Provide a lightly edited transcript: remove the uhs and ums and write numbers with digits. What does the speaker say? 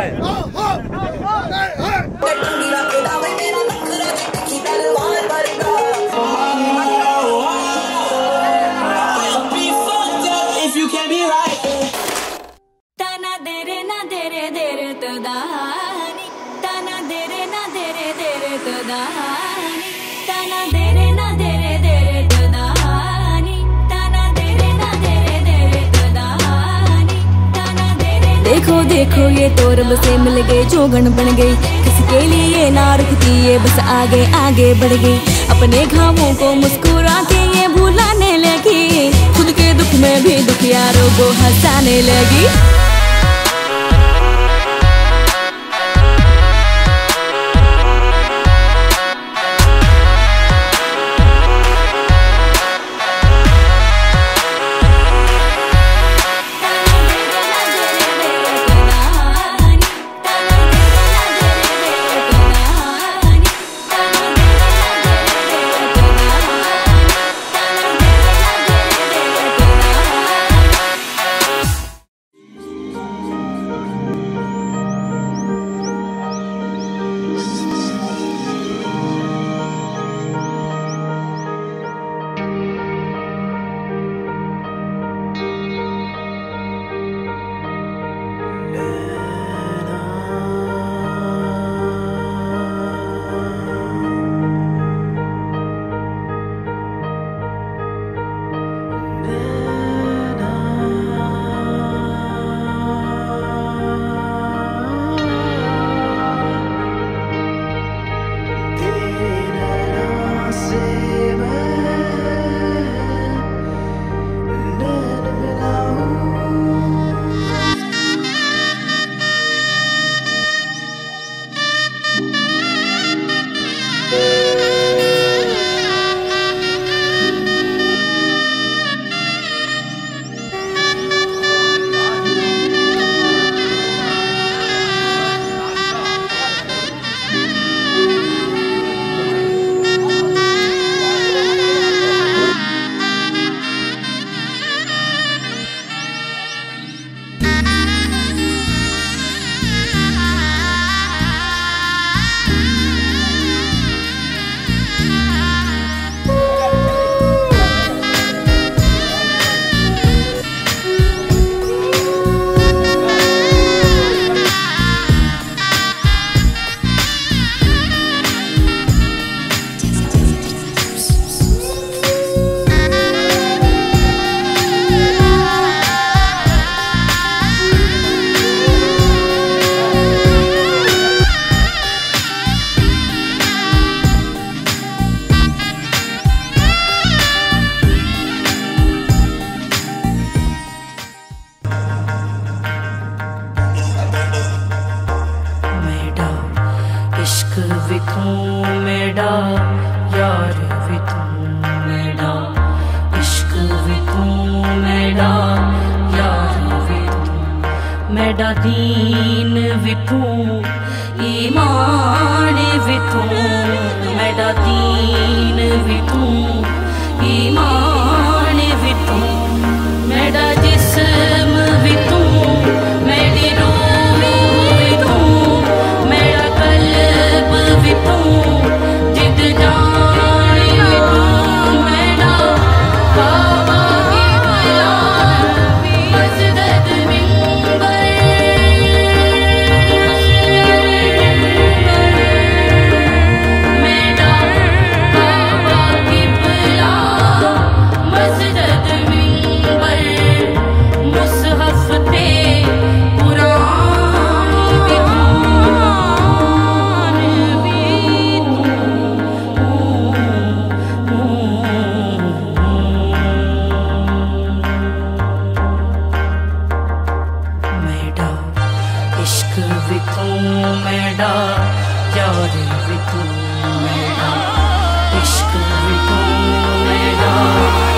देखो देखो ये तो रब से मिल गए, जोगन बन गई, किसके लिए ना रुकती ये बस आगे आगे बढ़ गई। अपने घावों को मुस्कुरा के ये भुलाने लगी, खुद के दुख में भी दुखियारों को हंसाने लगी। मेरा यार भी तू मेरा, इश्क भी तू मेरा, यार भी तू मेरा, दीन भी तू, ईमान भी तू मेरा, दीन भी तू, ईमान भी तू मेरा, जिस्म भी तू, मेरी रूह भी तू, मेरा कल्ब भी तू, जिद जान भी तू मेरा, काबा की बला मस्जिद मिंबर, मेरा काबा की बला मस्जिद मिंबर, मुसहफ ते कुरान भी मेरा, इश्क भी तू मेरा, यार भी तू मेरा, इश्क भी तू मेरा।